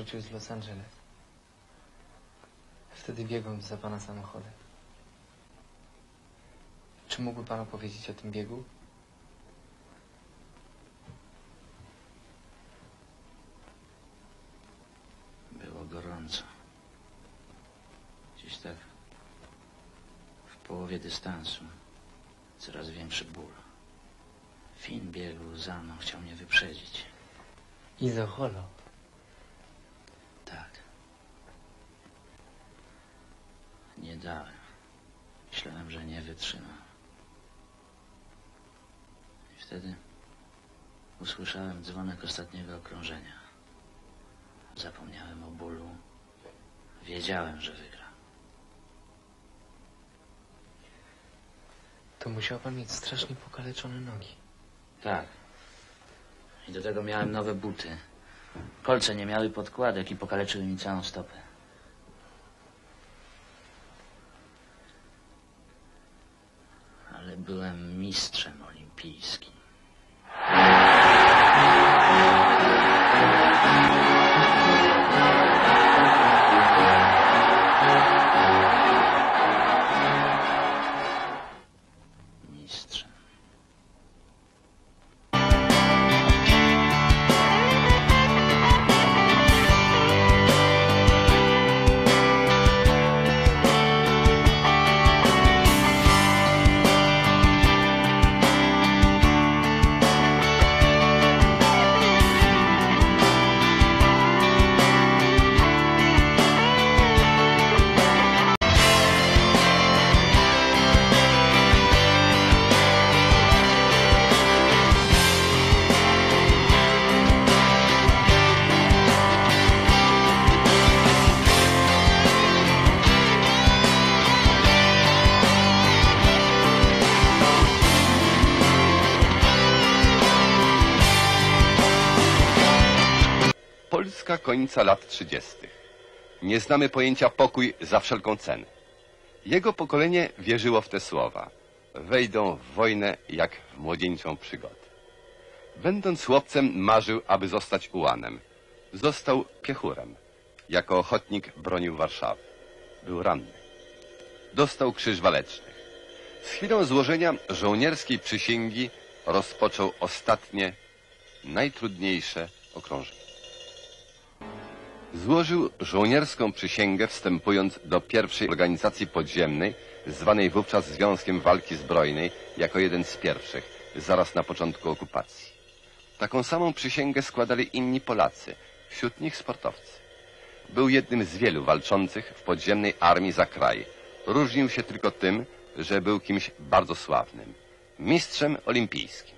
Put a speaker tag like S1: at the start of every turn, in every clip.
S1: wrócił z Los Angeles. Wtedy biegłem za pana samochodem. Czy mógłby pan opowiedzieć o tym biegu?
S2: Było gorąco. Gdzieś tak w połowie dystansu coraz większy ból. Finn biegł za mną, chciał mnie wyprzedzić.
S1: Izocholo.
S2: Tak. Nie dałem. Myślałem, że nie wytrzymam. I wtedy usłyszałem dzwonek ostatniego okrążenia. Zapomniałem o bólu. Wiedziałem, że wygram.
S1: To musiał pan mieć strasznie pokaleczone nogi.
S2: Tak. I do tego miałem nowe buty. Kolce nie miały podkładek i pokaleczyły mi całą stopę. Ale byłem mistrzem olimpijskim. Mistrzem.
S3: Polska końca lat 30. Nie znamy pojęcia pokój za wszelką cenę. Jego pokolenie wierzyło w te słowa. Wejdą w wojnę jak w młodzieńczą przygodę. Będąc chłopcem marzył, aby zostać ułanem. Został piechurem. Jako ochotnik bronił Warszawy. Był ranny. Dostał Krzyż Waleczny. Z chwilą złożenia żołnierskiej przysięgi rozpoczął ostatnie, najtrudniejsze okrążenie. Złożył żołnierską przysięgę, wstępując do pierwszej organizacji podziemnej, zwanej wówczas Związkiem Walki Zbrojnej, jako jeden z pierwszych, zaraz na początku okupacji. Taką samą przysięgę składali inni Polacy, wśród nich sportowcy. Był jednym z wielu walczących w podziemnej armii za kraj. Różnił się tylko tym, że był kimś bardzo sławnym, mistrzem olimpijskim.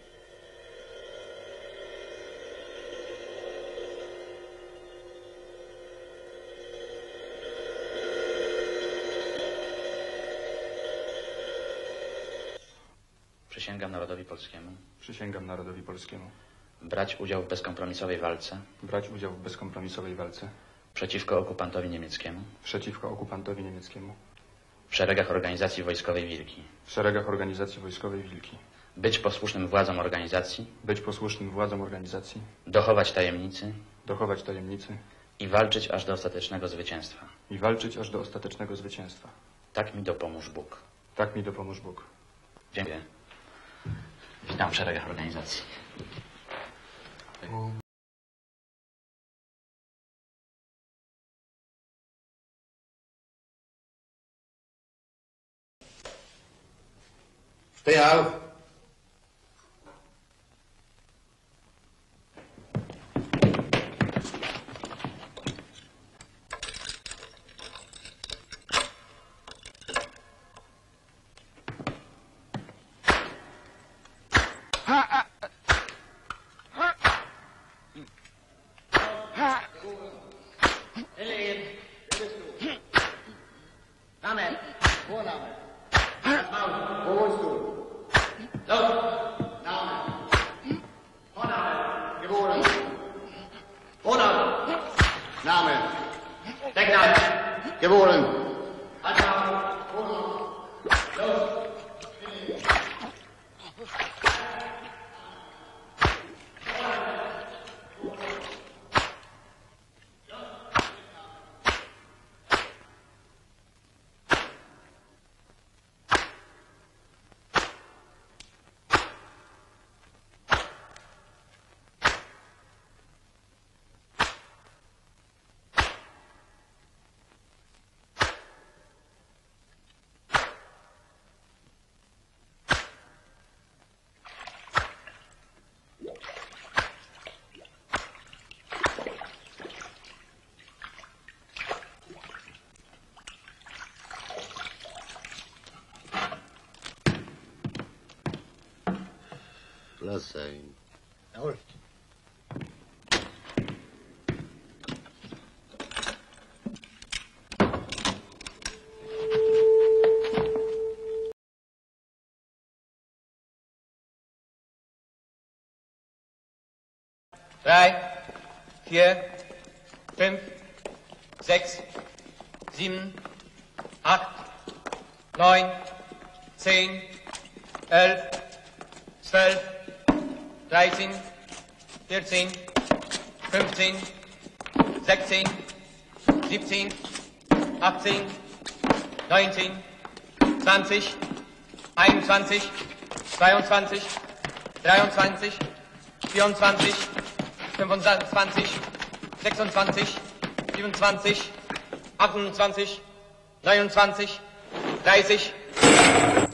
S2: Przysięgam narodowi polskiemu
S4: Przysięgam narodowi polskiemu
S2: brać udział w bezkompromisowej walce
S4: brać udział w bezkompromisowej walce
S2: przeciwko okupantowi niemieckiemu
S4: przeciwko okupantowi niemieckiemu
S2: w szeregach organizacji wojskowej Wilki.
S4: w szeregach organizacji wojskowej Wilki.
S2: Być posłusznym władzom organizacji,
S4: Być posłusznym władzom organizacji,
S2: dochować tajemnicy
S4: dochować tajemnicy
S2: i walczyć aż do ostatecznego zwycięstwa.
S4: i walczyć aż do ostatecznego zwycięstwa.
S2: Tak mi dopomóż Bóg.
S4: Tak mi dopomóż Bóg.
S2: Dziękuję. Witam w szeregach organizacji.
S5: Steh auf!
S6: Name. Vorname. Wo wohnst du?
S5: Los!
S6: Name. Vorname. Geboren.
S5: Vorname!
S6: Name.
S5: Deckname!
S6: Geboren.
S5: Anfang! Los!
S7: Klasse.
S5: Jawohl. Drei, 4, 5, 6, 7, 8, 9, 10, 11, 12, 13, 14, 15, 16, 17, 18, 19, 20, 21, 22, 23, 24, 25, 26, 27, 28, 29, 30.